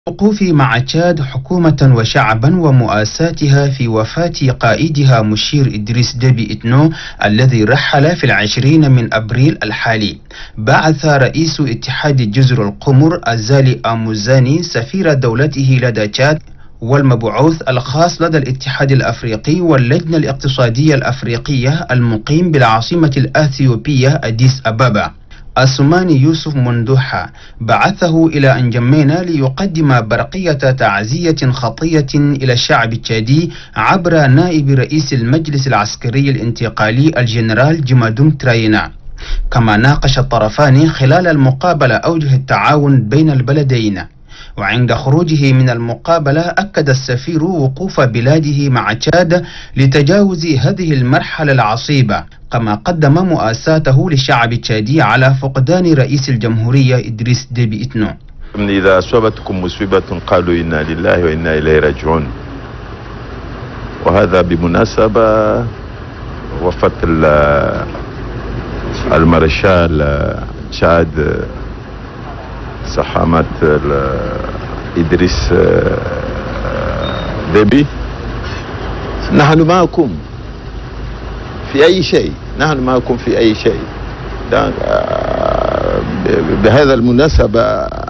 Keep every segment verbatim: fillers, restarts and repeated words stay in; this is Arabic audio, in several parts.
الوقوف مع تشاد حكومة وشعبا ومؤاساتها في وفاة قائدها مشير إدريس ديبي إتنو الذي رحل في العشرين من أبريل الحالي. بعث رئيس اتحاد جزر القمر الزالي آموزاني سفير دولته لدى تشاد والمبعوث الخاص لدى الاتحاد الأفريقي واللجنة الاقتصادية الأفريقية المقيم بالعاصمة الأثيوبية أديس أبابا السوماني يوسف مندوحة. بعثه إلى أنجمينا ليقدم برقية تعزية خطية إلى الشعب التشادي عبر نائب رئيس المجلس العسكري الانتقالي الجنرال جمادوم تراينا. كما ناقش الطرفان خلال المقابلة أوجه التعاون بين البلدين. وعند خروجه من المقابلة أكد السفير وقوف بلاده مع تشاد لتجاوز هذه المرحلة العصيبة، كما قدم مؤاساته للشعب التشادي على فقدان رئيس الجمهورية إدريس ديبي إتنو. إذا أصابتكم مصيبة قالوا إنا لله وإنا إليه راجعون، وهذا بمناسبة وفاة المارشال تشاد صحامة إدريس ديبي. نحن معكم في أي شيء، نحن معكم في أي شيء. بهذا المناسبة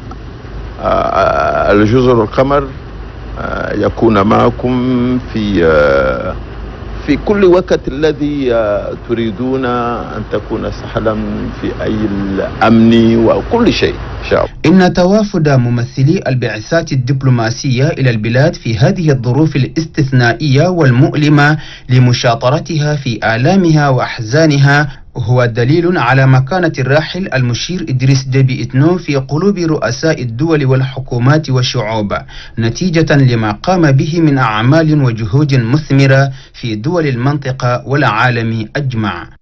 الجزر القمر يكون معكم في في كل وقت الذي تريدون أن تكون سهلا في أي الأمن وكل شيء. إن توافد ممثلي البعثات الدبلوماسية إلى البلاد في هذه الظروف الاستثنائية والمؤلمة لمشاطرتها في آلامها وأحزانها هو دليل على مكانة الراحل المشير إدريس ديبي إتنو في قلوب رؤساء الدول والحكومات والشعوب، نتيجة لما قام به من أعمال وجهود مثمرة في دول المنطقة والعالم أجمع.